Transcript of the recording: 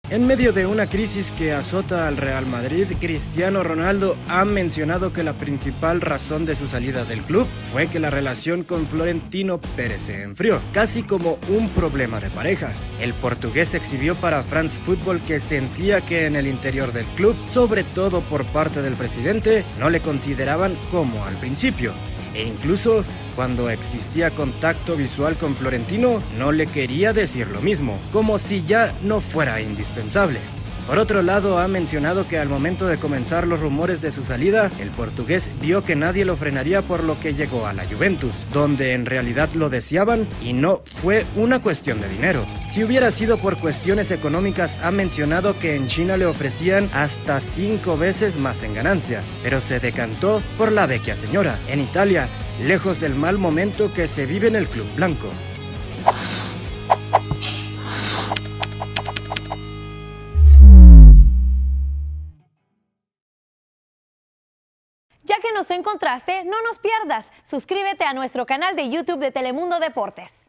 En medio de una crisis que azota al Real Madrid, Cristiano Ronaldo ha mencionado que la principal razón de su salida del club fue que la relación con Florentino Pérez se enfrió, casi como un problema de parejas. El portugués exhibió para France Football que sentía que en el interior del club, sobre todo por parte del presidente, no le consideraban como al principio. E incluso cuando existía contacto visual con Florentino, no le quería decir lo mismo, como si ya no fuera indispensable. Por otro lado, ha mencionado que al momento de comenzar los rumores de su salida, el portugués vio que nadie lo frenaría, por lo que llegó a la Juventus, donde en realidad lo deseaban y no fue una cuestión de dinero. Si hubiera sido por cuestiones económicas, ha mencionado que en China le ofrecían hasta 5 veces más en ganancias, pero se decantó por la vecchia señora, en Italia, lejos del mal momento que se vive en el club blanco. Ya que nos encontraste, no nos pierdas. Suscríbete a nuestro canal de YouTube de Telemundo Deportes.